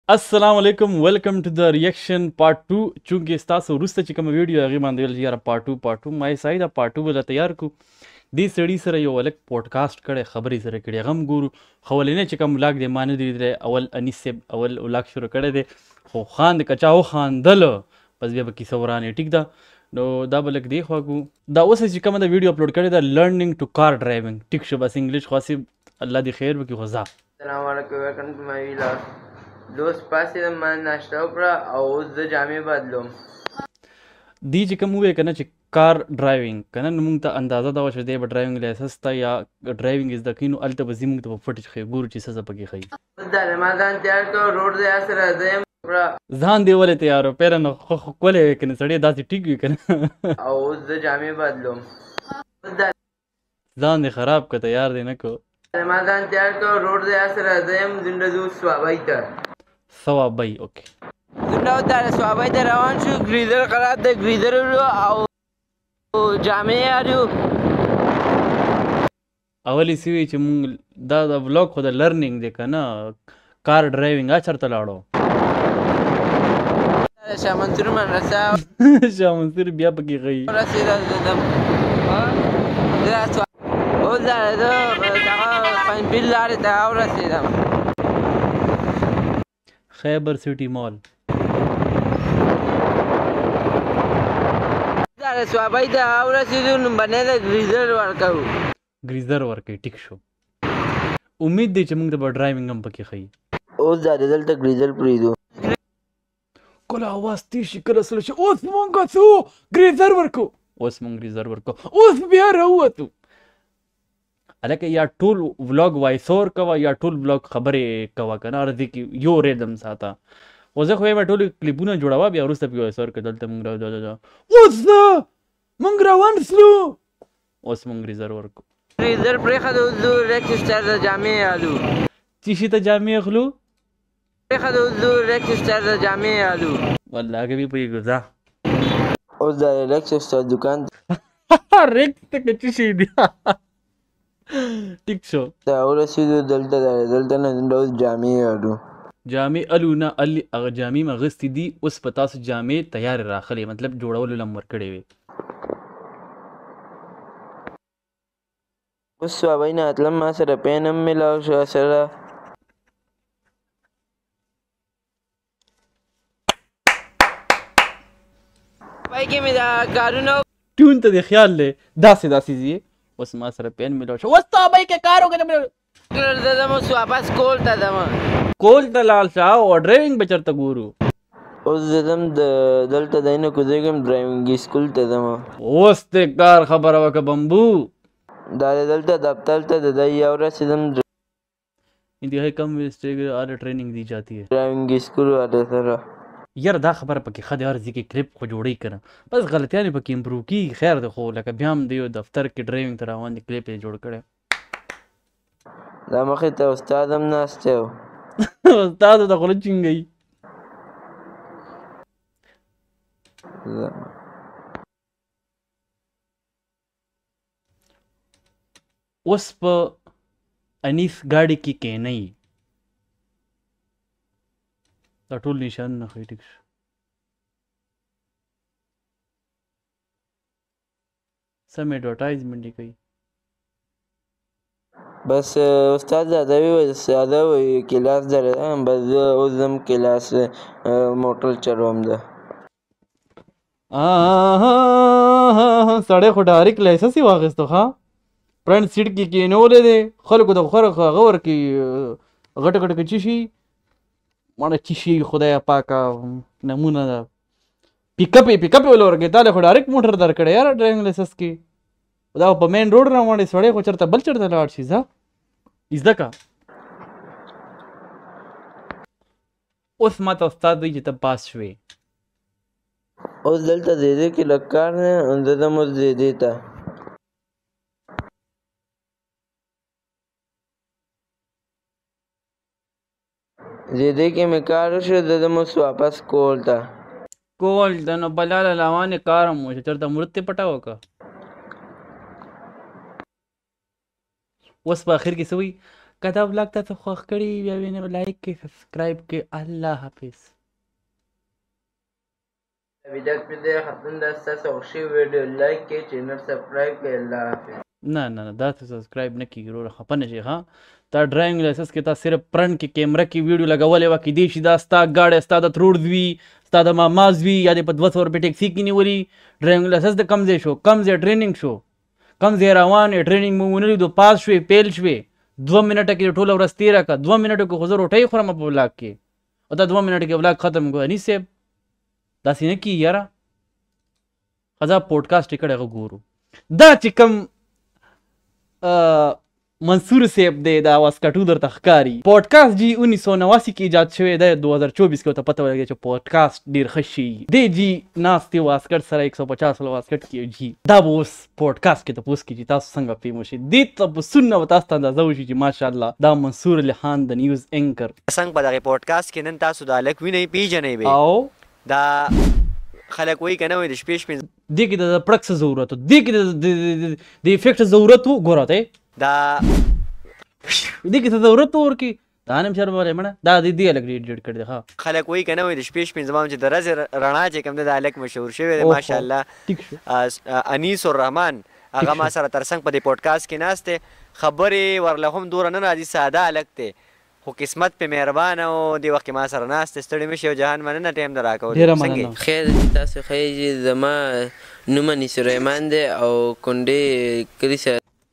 السلام علیکم ویلکم ټو د ریاکشن پارت 2 چونکې ستاسو وروسته چې کومه ویډیو هغې باندې ویل چې یاره پارت 2 ما یې سایي دا پارت 2 به تیار کړو. دې سړي سره یو هلک پوډکاسټ کړی خبرې سره کړي هغه هم ګورو. خو ولینی چې کوم ولاګ دی ما نه دی لیدلی. اول انیس صاحب اول ولاګ شروع کړی دی خو خاند که چا وخاندله بس بیا به کیسه ورانې ټیک ده. نو دا به لږ دې خوا ګو. دا اوس چې کومه د ویډیو اپلوډ کړې ده لرنینګ ټو کار ډرایوینګ ټیک شو. بس انګلیش خو هسې الله دې خیر وکړي خو ځه. السلام علیکم ویلکم ټو مای ویلاګ. دوست پاسېدم ما ناشته وکړه او اوس زه جامې بدلوم. دی چې کوم ووایې که نه چې کار ډرایوینګ که نه نو موږ ته اندازه دا وه چې دی به ډرایوینګ لایسنس ته یا ډرایوینګ زده کوي نو هلته به ځي موږ ته به پټ ښیي ګورو چې څه څه پکې ښیي. اوس دا ما ځان تیار کړو روډ دی هسې راځه یم وکړه ځان دې ولې تیار و پیره نو ښکلی وی که نه سړی داسې ټیک وي که نه او اوس زه جامې بدلوم. اوس دا ځان دې خراب که تیار دې نه کو. ما ځان تیار کړو روډ دی هسې راځه یم زنده ځو سوابۍ ته. ثوابۍ اوکې. زنده اوس دا سوابۍ ته روان شو. ګریزر خراب دی ګریزر ولو او جامې یارو. اول یې څه وي چې مونږ دا د ولاګ خو د لرنینګ دی که نه کار ډرایوینګ هر چېرته لاړو. شاه منصور مدرسه شاه منصور بیا پکې ښیي. ورسېدم اوس دا زه دغه پنجپیر لارې ته ورسېدم. خیبر سټي مال. دا سوابۍ ته ورسېدو لومبنی د ګریزر ورکوو. ګریزر ورکوي ټیک شو. امید دی چې موږ ته به ډرایوینګ هم پکې ښیي. اوس دا دلته ګریزر پرېږدو. کله اواز تېز شي کله سړی شي اوس مونږ څو ګریزر ورکو اوس مونږ ګریزر ورکو اوس بیا راووتو. هلکه یا ټول ولاګ وایس اوور کوه یا ټول ولاګ خبرې کوه که نه هر ځای کې یو ریدم ساته. خو زه خو وایم ټول کلیپونه جوړوه بیا وروسته پکې وایس اوور کړه دلته مونږ اوس مونږ روان سلو اوس مونږ ګریزر ورکو. ګریزر پرېښودو اوس ځو ریکسټر ته جامې الو. څه شي ته جامې اخلو؟ پرېښودو اوس ځو ریکسټر ته جامې الو. والله هغه بې پوهېږو ځه. اوس دا ریکسټر دکان ریکس ته که څه شي دی ټیک شو. ته ورسېدو دلته نه اوس جامې الو. جامې الو نه هغه جامې مې اغوستې دي اوس په تاسو جامې تیارې راغلې مطلب جوړولو له هم ورکړې وې. اوس سوابۍ نه اتلم ما سره پین هم میلاو شو سره. پای کې مې دا کارونه ټیون ته دې خیال دی داسې داسې ځي اوس ما سره پین میلاو شو اوس سوابۍ کې کار وکړه زه ځم اوس واپس کول ته ځم. کول ته لاړ شه او ډرایوینګ به چېرته ګورو. اوس زه ځم دلته دی نه کوزېږم ډرایوینګ سکول ته ځم. اوس دې کار خبره وکړه بمبو. دا دلته دفتر ته د دی یا ورسېدم انتهائی کم ویسٹیج آر ٹریننگ دی جاتی ہے ډرایوینګ سکول والا سره. یار دا خبره پکې ښه دی هر ځای کې کلیپ خو جوړوي که نه بس غلطیانې پکې امپروو کېږي خیر دی خو لکه بیا هم دی یو دفتر کې ډرایوینګ ته روان دي کلیپ یې جوړ کړی. دا مخې ته استاد هم ناستی و. استاد ته خوله چینګوي. اوس په انیس ګاډي کې کینئ دا ټول نشانونه ښیي ټیک شو. سم ایډورټایزمنټ یې کوي. بس استاد ساده وایي کلاس درځم بس زه اوس ځم کلاس موټر چلوم ده. سړی خو ډایرکټ لایسنس یې واخیستو ښه فرنټ سیټ کې کېنولی دی خلکو ته خو هغه ورکوي غټه غټه که څه شي ماړه څه شي خدایه پاکه نمونه ده پیکپ یې ول ورکوي تا له خو ډایرکټ موټر درکړی یاره ډرایوینګ لایسنس کې دا په مین روډ روان دی سړی خو چېرته بل چېرته لاړ شي ځه زده که. اوس ما ته استاد وایي چې ته پاس شوې. اوس دلته دې کې لږ کار نه زه ځم اوس دې ته. دې کې مې کار وشو زه ځم اوس واپس کول ته. کول ته نو بلاله روانې کار هم وشو چېرته مرد ته پټه وکړه. اوس په اخر کې څه وایي که دا ولاګ تاسو خوښ کړي بیا وینه لایک کړئ سبسکرایب کړئ الله حافظ ویډیو په دې ختم ده ستاسو خوښي ویډیو لایک کړئ چینل سبسکرایب کړئ الله حافظ نه دا ته سبسکرایب نه کیږي وروره خفه نه شي ها تا ډرایوینګ لایسنس کې تا صرف فرنټ کې کیمره کې ویډیو لګولې وه کیدای شي دا ستا ګاډی ستا د تروړ وي ستا د ماماز وي یا دې په 200 روپۍ ټیکسي کې نیولي ډرایوینګ لایسنس د کوم ځای شو کوم ځای ټریننګ شو کوم ځای روان یې ټریننګ مو ونه لیدو پاس شوې پیل شوې 2 منټه کې ټوله ورځ تېره کړه 2 منټو کې خو زه روټۍ خورم په ولاګ کې او دا 2 منټه کې ولاګ ختم کړو انیس صاحب داسې نه کېږي یاره ښه دا پوډکاسټ یې کړی هغه ګورو دا چې کوم منصور صاحب دی دا واسکټو درته ښکاري پوډکاسټ جی 1989 کې ایجاد شوی دی 2024 کې ورته پته ولګېده چې پوډکاسټ ډېر ښه شي دی جی ناست دی واسکټ سره 150 واسکټ کې جی دا به اوس پوډکاسټ کې تپوس کړي چې تاسو څنګه فیم وشئ دې تپوسونه به تاسو ته اندازه وشي چې ماشاءالله دا منصور علی خان د نیوز اینکر څنګه په دغه پوډکاسټ کې نن تاسو د هلک وینئ پیژنئ به او دا خلک وایي که نه وایي د شپې شپې دې کې د پړک څه ضرورت و دې کې د افیکټ ضرورت و ګوره ته دا دې کې څه ضرورت و ورکې دا نه شرم ولې مړه دا دې هلک ډېډ کړی دی ښه خلک وایي که نه وایي د شپې شپې زما چې د ورځې رڼا چې کوم دی د هلک مشهور شوی دی ماشاءالله انیس الرحمن هغه ما سره تر څنګ په دې پوډکاسټ کې ناست دی خبرې ورله هم دوره نه راځي ساده هلک دی خو قسمت په مهربانه او دې وخت کې ما سره ناست دی ستړي مه شي او جهان مننه ټایم د راکولو ډېره مننه خیر دی تاسو ښه یې زما نوم انیس الرحمن دی او کونډې کلي سره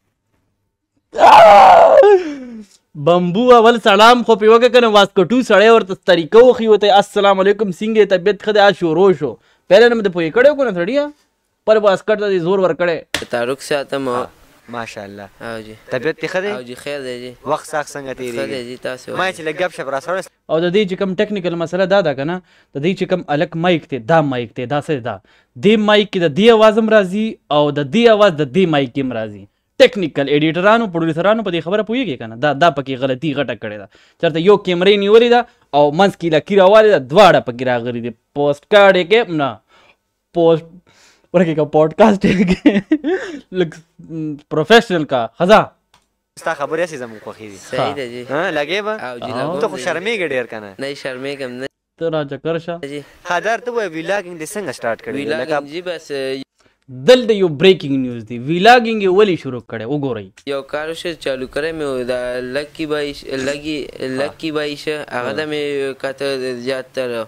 بمبو اول سلام خو پې وکړه که نه واسکټو سړی ورته طریقه وښي ورته السلام علیکم څنګه یې طبیعت ښه دی شروع شو پهله نه مې د پوهې کړی که نه سړیه پر واسکټ ته دې زور ورکړی تعلق ساتم ماشاءالله او جی طبیعت دې ښه دی او جی خیر دی جی وخت ساخت څنګه ښه دی تېرېږي جی تاسو ما چې لږ ګپ شپ راسره او د دې چې کوم ټیکنیکل مسله دا ده که نه د دې چې کوم الک مایک دی دا مایک دی دا څه دی دا دې مایک کې د دې اواز هم راځي او د دې اواز د دې مایک کې هم راځي ټیکنیکل ایډیټرانو پروډیوسرانو په دې خبره پوهېږي که نه دا پکې غلطي غټه کړې ده چېرته یو کیمرې نیولې ده او منځ کې لکي راوالې ده دواړه پکې راغلي دي پوسټ کارډ یې کې نه پوسټ ورکې که پوډکاسټ یې کې لږ پروفیشنل کا ښځه ستا خبرې هسې زموږ خوښېږي صحیح دی جی لګې به او جی ته خو شرمېږې ډېر که نه نه شرمېږم نه ته را چکر شه جی ها در ته ووایه ویلاګینګ دې څنګه سټارټ کړی ویلاګینګ جی بس دلته یو بریکینګ نیوز دی ویلاګینګ یې ولې شروع کړی وګورئ یو کار وشه چالو کړی مې و دا لکی بای شه هغه ته مې کته زیاتره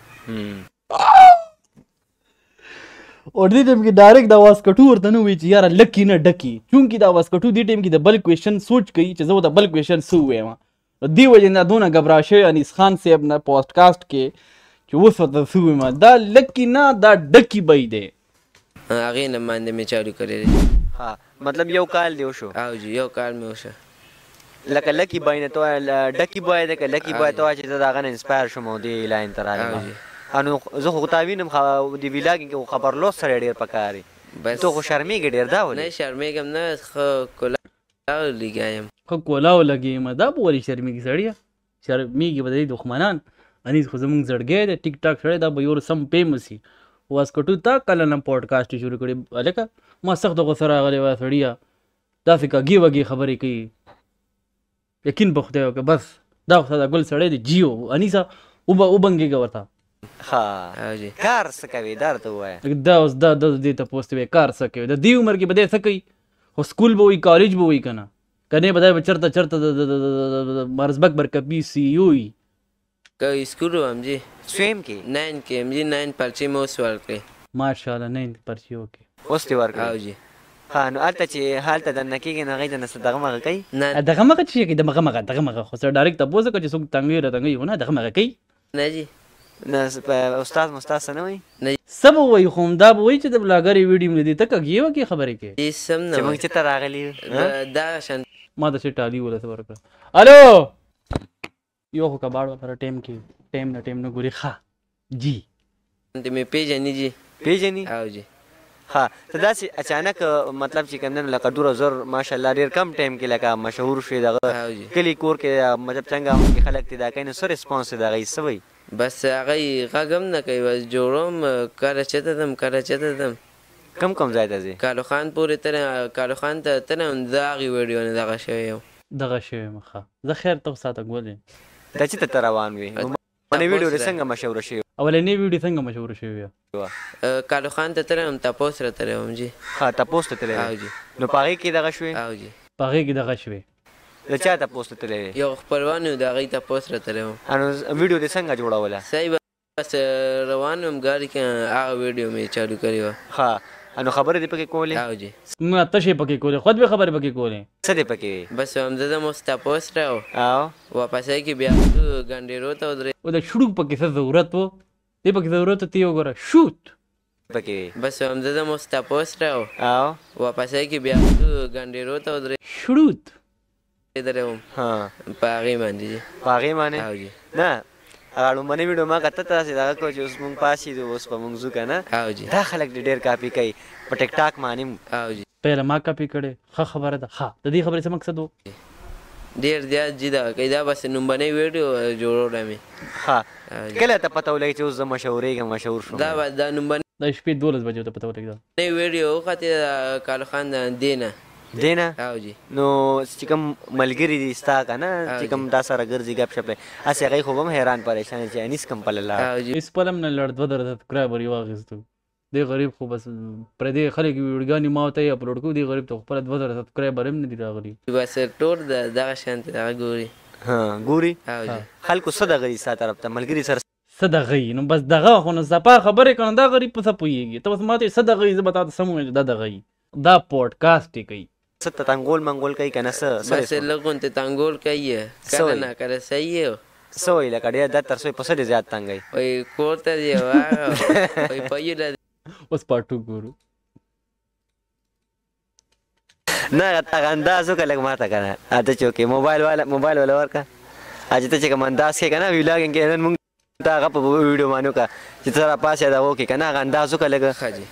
اور دې ټایم کې ډایرکټ دا واسکټو ورته نه وایي چې یاره لکي نه ډکي چونکې دا واسکټو دې ټایم کې د بل کوېشن سوچ کوي چې زه ورته بل کوېشن څه ووایم دې وجې نه دونه ګبرا شوی انیس خان صاحب نه پوډکاسټ کې چې اوس ورته څه ووایم دا لکي نه دا ډکي بی دی هغې نه باندې مې چالو کړی دی ها مطلب یو کال دی وشو او جی یو کال مې وشه لکه لکی بای نه ته ډکی بای دی که لکی بای ته وایه چې زه د هغه نه انسپایر شوم او دې لاین ته راغلم نو زه خو تا وینم د ویلاګینګ کې خو خبرلوس سره ډېر پکار دی ته خو شرمېږې ډېر دا ولې نه شرمېږم نه ښه کولاو لګیا یم ښه کولاو لګې یم دا به ولې شرمېږي سړیه شرمېږي به د دې دښمنان انیس خو زموږ زړګی دی ټیک ټاک سړی دا به یو سم فیمس وي واسکټو تا کله نه پوډکاسټ شروع کړي هلکه ما سخت غوسه راغلی وه سړیه داسې کږې وږې خبرې کوي یقین په خدای وکړه بس دا خو ساده ګل سړی دی جیو انیسه وبنګېږه ورته ها کار څه کوي دا راته ووایه دا اوس دا دې تپوس ته وایي کار څه کوي د دې عمر کې به دی څه کوي خو سکول به وي کالج به وي که نه که نه به دی به چېرته د مرزبک برکپي سی یو وي که سکول وم جی سویم کې 9 کې یم جی 9 پرچې مې اوس ورکړې ماشاءالله 9 پرچې وکړې اوس دې ورکړې او جی ها نو هلته چې هلته دننه کېږي نو هغې ته نه څه دغه مغه کوي نه دغه مغه چې کوي دغه مغه خو سره ډایرکټ تپوس وکړه چې څوک تنګوي راتنګوي خو نه دغه مغه کوي نه جی نه استاد مستاد څه نه وایي څه به وایي خو همدا به وایي چې د بلاګرې ویډیو مې لیدې ته کږې وکړې خبرې کوې جی سم نه چې موږ چې ته راغلي یو دا شان ما داسې ټالي ولته ورکړه الو یو خو کباړ ورسره ټایم کې ټایم نه ګوري ښه جی ته مې پیژنې جی پیژني او جی ها ته داسې اچانک مطلب چې کوم نه لکه ډوره زر ماشاءالله ډېر کم ټایم کې لکه مشهور شوې دغه کلي کور کې مطلب څنګه خلک دې دا کوي نو څه ریسپانس دی د هغې څه وایي بس هغه غږ هم نه کوي بس جوړوم کله چېرته ځم کم ځای ته ځې کالو خان پورې کالو خان ته تلم د هغې ویډیو نه دغه شوی یم دغه شوی مخه زه خیر ته ساته ګولې دا چې ته روان وې باندې ویډیو دې څنګه مشهور شي اولنې ویډیو څنګه مشهور شوی کالو خان ته تلم تپوس را تلم جی ها تاسو ته تللی جی نو پاره کې دغه شوې او جی پغې کې دغه شوی د چا تاسو ته تللی یو خپلوان د هغې تپوس را تلم انو ویډیو دې څنګه جوړوله صحیح بس روان وم ګاډي کې هغه ویډیو مې چالو کړې وه ها انو خبرې دې پکې کولې او جی نه تشې پکې کولې خود به خبرې پکې کولې څه دې پکې بس همزه د مو تپوس راو او واپسې کې بیا ګنډېرو ته ودرې او د شړوک پکې څه ضرورت و دې پکې ضرورت ته یو ګوره شوت پکې بس همزه د مو تپوس راو او واپسې کې بیا ګنډېرو ته ودرې شړوت درېم ها په هغې باندې جی پاره باندې او جی نه هغه لومړنۍ ویډیو ما کته تاسې دغه کو چې اوس مونږ پاسې دي اوس په مونږ ځو که نه او جی دا خلک ډېر کاپي کوي په ټیک ټاک باندې او جی پهله ما کاپي کړې ښه خبره ده ښه د دې خبرې څه مقصد و ډېر زیات جي دا کوي دا بس لومړنۍ ویډیو جوړوله مې ها کله ته پته ولګي چې اوس زه مشهورېږم مشهور شوم دا بس دا لومړنۍ د شپې 12 بجې ته پته ولګېده ویډیو وختې کالو خان دی نه دی نه او جی نو چې کوم ملګري دي ستا که نه چې کوم تا سره ګرځي ګپ شپ دی هسې هغوی خو به هم حیران پریشان چې انیس کوم پله لاړ او جی اس پلم نه لړ 2 سبسکرایبر یې واخیستو دی غریب خو بس پردې خلک ویډیوګانې ما ته یې اپلوډ کړو دی غریب ته خپله 2 سبسکرایبر هم نه دي راغلي بس ټول دغه شان ته دغه ګوري ها ګوري او جی خلکو څه دغه دي ستا طرف ته ملګري سره څه دغه یي نو بس دغه خو نو زپا خبرې کنه دا غریب په څه پوهېږي ته بس ما ته څه دغه یي زه به تا ته سم ووایم چې دا دغه یي دا پوډکاسټ یې کوي څه ته تنګول منګول کوي که نه څه بس لږ ته تنګول کوي کله نه کله صحیح یو څه وایي لکه ډېر دا تر څو په څه ډېر زیات تنګوي وایي کور ته دی وایي په یوله اوس پارټ 2 ګورو نه هغه انداز وکړه لږ ما ته که نه ته چې وکړې موبایل والا ورکړه چې ته چې کوم انداز کې که نه ویلاګینګ کې نن مونږ ته هغه په ویډیو باندې وکړه چې ته راپاسې دغه وکړې که نه هغه انداز وکړه لږ ښه جي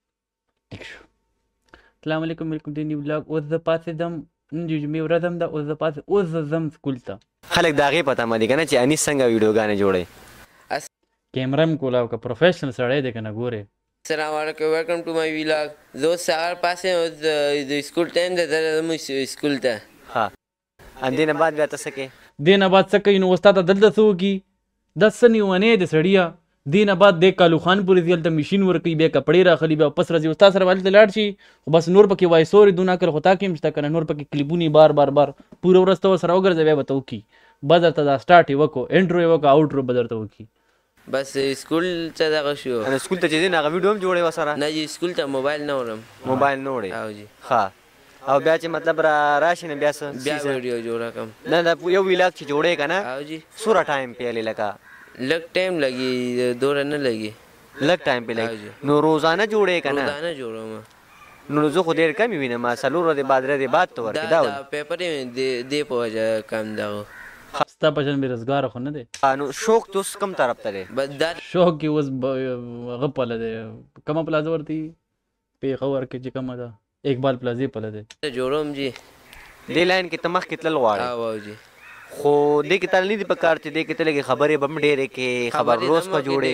السلام علیکم ویلکم ټو نیو بلاګ اوس زه پاڅېدم نن د جمعې ورځ هم ده اوس زه پاڅې اوس زه ځم سکول ته خلک د هغې په تمه دي که نه چې انیس څنګه ویډیوګانې جوړوي کیمره هم کولاو که پروفیشنل سړی دی که نه ګورې السلام علیکم ویلکم ټو مای ویلاګ زه اوس سهار پاسې د سکول ټایم دی زه سکول ته ها همدې نه بعد بیا ته څه کوې دې نه بعد څه کوي نو اوس تا ته دلته څه وکړي دا څه نیونی دی سړیه دې نه بعد دی کالو خان پورې ځي هلته مشین ورکوي بیا کپړې راخلي بیا واپس راځي اوس تا سره به هلته لاړ شي خو بس نور پکې وایس اوور دونه کړ خو تا کې هم شته که نه نور پکې کلیپونه بار بار پوره ورځ ته ورسره وګرځه بیا به ته وکړي به درته دا سټارټ یې وکړو انټرو یې وکړو آوټرو به درته وکړي بس سکول ته دغه شو سکول ته چې ځې نو هغه ویډیو هم جوړوې ورسره نه جي سکول ته موبایل نه وړم موبایل نه وړې او جي ښه او بیا چې مطلب راشي نه بیا څه بیا ویډیو جوړه کړم نه دا یو ویلاګ چې جوړې که نه او جي څومره ټایم پیلې لکه لږ ټایم لګي دوره نه لګي لږ ټایم پې لګي نو روزانه جوړې که نه روزانه جوړوم نو زه خو ډېر کم وینم 4 ورځې بعد ورځې بعد ته ورکړي دا دا پیپر یې دې په وجه کم دغه ستا په شان بېروزګاره خو نه دی نو شوق ته اوس کوم طرف ته دی بس دا شوق کې اوس هغه پله دی کومه پلازه ورته پېښور کې چې کومه ده اقبال پلازې پله دی جوړوم جي دې لاین کې ته مخکې تلل غواړې او جي خو دې کې تل نه دي پکار چې دې کې ته لږې خبرې به هم ډېرې کې خبر روز به جوړې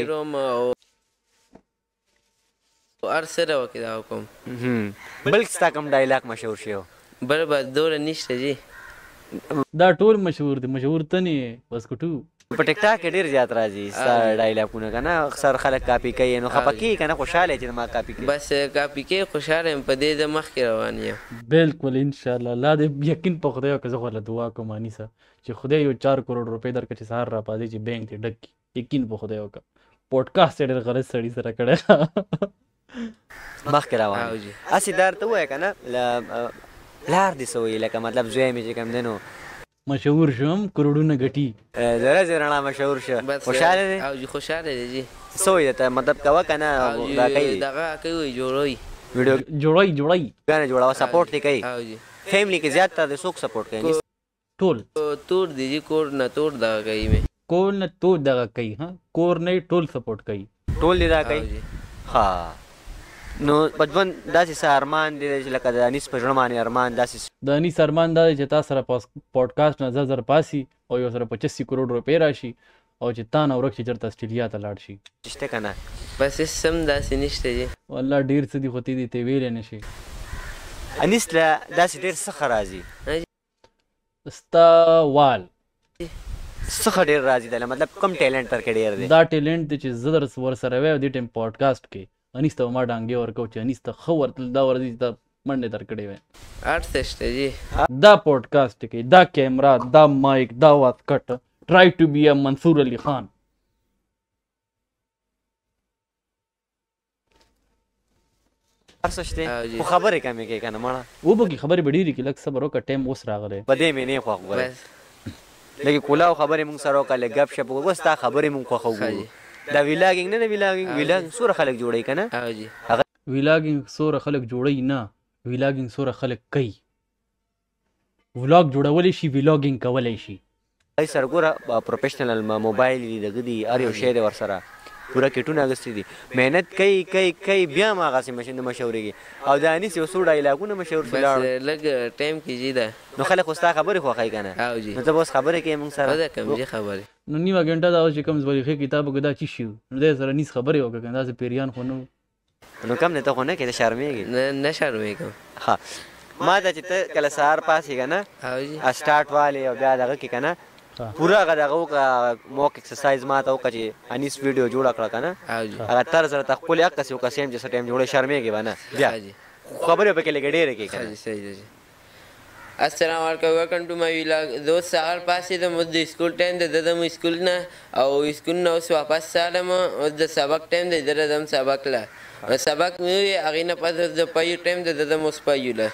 هر څه راوکې دا کوم بلکې ستا کوم ډایلاګ مشهور شوی بل بس دوره نشته جي دا ټول مشهور دي مشهور ته نه بس کټو په ټیک ټاک کې ډېر زیات راځي ستا ډایلاګونه که نه اکثر خلک کاپي کوي نو خفه کېږي که نه خوشحاله چې ما کاپي کوي بس کاپي کې خوشحاله یم په دې د مخکې روان یم بالکل انشاءالله الله دې یقین په خدای وکړه زه خو له دعا کوم انیسه چې خدای یو 4 کروڑ روپۍ درکړي چې سهار راپاڅې چې بینک دې ډک کړي یقین په خدای وکړه پوډکاسټ یې ډېر غلط سړي سره کړی مخکې روان هسې دا ورته ووایه که نه لار دې څه وایي لکه مطلب زوی مې چې کوم دی نو مشهور شوم کروڑونه ګټي د ورځې رڼا مشهور شه خوشحاله دی او جي خوشحاله دی جي څه وایي درته مطلب کوه که نه دا کوي دغه کوي جوړوي ویډیو جوړی ګانې جوړوه سپورټ دې کوي او جي فیملی کې زیات تر څوک سپورټ کوي ټول تور دی جي کور نه تور دغه کوي مې کور نه ټول دغه کوي ها کور نه ټول سپورټ کوي ټول دې دا کوي ها نو بچپن داسې څه ارمان دی چې لکه د انیس په زړه باندې ارمان داسې د انیس ارمان دا دی چې تا سره پوډکاسټ نه زر پاسي او یو سره 85 کروڑ روپۍ راشي او چې تا نه ورک شي چېرته اسټرالیا ته لاړ شي شته که نه بس هېڅ هم داسې نشته جي والله ډېر څه دي خو ته دې ته ویلی نه شي انیس له داسې ډېر څه ښه راځي ستا وال څخه ډېر راځي دله مطلب کم ټیلنټ تر کې ډېر دی دا ټیلنټ دی چې زه در ورسره وی او دې ټایم پاډکاسټ کې انیس ته ما ډانګې ورکو چې انیس ته ښه ورتل دا ورځي ته منډې در کړې وی آرټسټ دی دا پاډکاسټ کې دا کیمرا دا مایک دا واسکټ ټرای ټو بی ا منصور علي خان هر څه شته خو خبرې کمې کوي که نه مړه وبکې خبرې به ډېرې کړي لږ صبر وکړه ټایم اوس راغلی په دې مې نه خوښ ګوره لږې کولاو خبرې مونږ سره وکړه لږ ګپ شپ وکړو ستا خبرې مونږ خوښوو دا ویلاګینګ نه ویلاګینګ څومره خلک جوړوي که نه ویلاګینګ څومره خلک جوړوي نه ویلاګینګ څومره خلک کوي ولاګ جوړولی شي ویلاګینګ کولی شي هغې سره ګوره پروفیشنل موبایل دي دغه دي هر یو شی دی ورسره پوره کټونه اخیستي دي محنت کوي بیا هم هغسې مشهورېږي او د انیس یو څو ډایلاګونه مشهور شي لاړ لږ ټایم کېږي ده نو خلک خو ستا خبرې خوښوي که نه نو ته به اوس خبرې کوې مونږ سره کمزې خبرې نو نیمه ګنټه دا چې کوم زبریښې کتاب کې دا چی شي نو دی سره نیس خبرې وکړه که داسې پیریان خو نه نو کم نه ته خو نه کوې ته شرمېږې نه شرمېږم ها ما ته چې ته کله سهار پاسې که نه سټارټ والې او بیا دغه کې که نه پوره هغه دغه وکړه موک اکسرسایز ما ته وکړه چې انیس ویډیو جوړه کړه که نه هغه طرز سره ته ښکلې هغسې وکړه سیم چې څه ټایم جوړې شرمېږې به نه بیا خبرې پکې لږې ډېرې کړې که نه السلام علیکم ویلکم ټو مای ویلاګ دوست سهار پاسېدم اوس د اسکول ټایم دی د م اسکول نه او اسکول نه اوس واپس راغلم اوس د سبق ټایم دی د راځم سبق له سبق مې وویې هغې نه پس د پایو ټایم دی د م اوس پایو له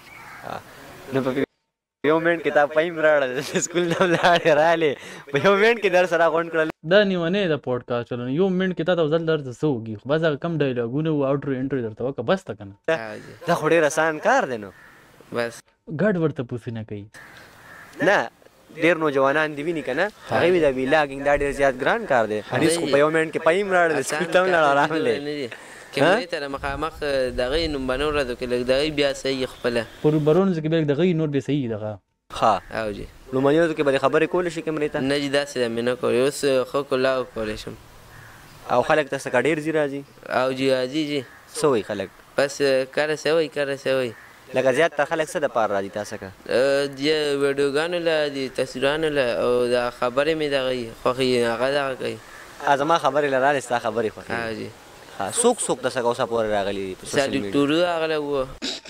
نو په یو منټ کې تا پایم راړه سکول نه لاړې رالې په یو منټ کې در سره غونډ کړل دا نیمه د پوډکاسټ چلونه یو منټ کې تا ته ځل درته څه وږي خو بس هغه کم ډایلاګونه و آوټرو انټرو درته وکړه بس ته که نه دا خو ډېر اسان کار دی نو بس ګډ ورته پوښتنه کوي نه ډېر نوجوانان دي ویني که نه هغې وي د ویلاګینګ دا ډېر زیات ګران کار دی انیس خو په یو منټ کې پایم راړه سکول ته هم لاړ آرام دی کیمرې ته مخامخ دغې نومبنو ورځو کې لږ دغې بیا صحیح خپله پر برونز کې بیا دغه نور به صحیح دغه ښه او جي لومړني ورځو کې به دې خبرې کولی شي کیمرې ته نه جي داسې ده مې نه کولی اوس ښه کلاو کولی شم او خلک ته څه ډېر ځي راځي او جي راځي جي څه وایي خلک بس کره څه وایي لکه زیات تر خلک څه دپاره راځي تاسو که د ویډیوګانو له د تصویرانو له او دا خبرې مې دغه خوښوي هغه دغه کوي زما خبرې له رالې ستا خبرې خوښوي جي څوک ته څه اوسه پورې راغلي دي ساډکټورو راغلی و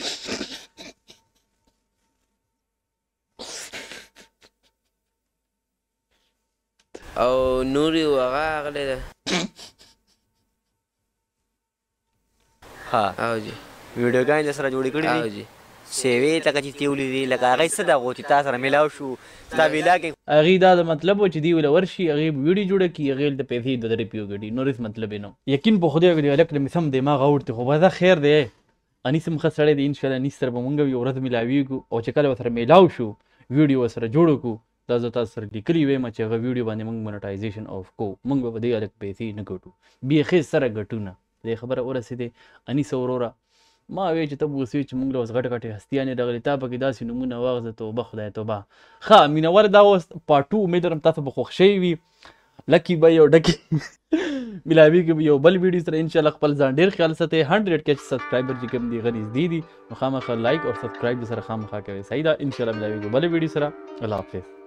او نوري و هغه راغلی ده ها او جي ویډیوګانې در سره جوړې کړي او دي جي سیوې لکه چې تیولې دي لکه هغې څه دغه چې تا سره میلاو شو ستا ویلاګینګ هغې دا د مطلب و چې دوی وله ورشي هغې به ویډیو جوړه کړي هغې د پیسې د درې پیو ګټي نور هېڅ مطلب یې نه یقین په خدای وکړي هلک له مې سم دماغ اوړتې خو بس خیر دی انیس هم ښه سړی دی انشاءالله انیس سره به مونږ یو ورځ میلاویږو او چې کله ورسره میلاو شو ویډیو ورسره جوړ کړو دا زه تاسو سره لیکلي ویم چې هغه ویډیو باندې مونږ مونټایزیشن آف کوو مونږ به په دې هلک پیسې نه ګټو بیخي سره ګټو نه دې خبره ورسېدې انیس وروره ما وی چې ته به اوس چې مونږ له اوس غټې غټې هستیانې راغلې تا پکې داسې نومونه واغزه توبه خدای توبه ښه مینهور دا اوس پارټ 2 امید لرم تاسو به خوښ شوي وي لکي به یو ډکې میلاویږي به یو بل ویډیو سره انشاءالله خپل ځان ډېر خیال ساتئ 100 کې چې سبسکرایبر چې کوم دي هغه نږدې دي نو خامخا لایک او سبسکرایب سره خامخا کوئ صحیح ده انشاءالله میلاویږو بل ویډیو سره الله حافظ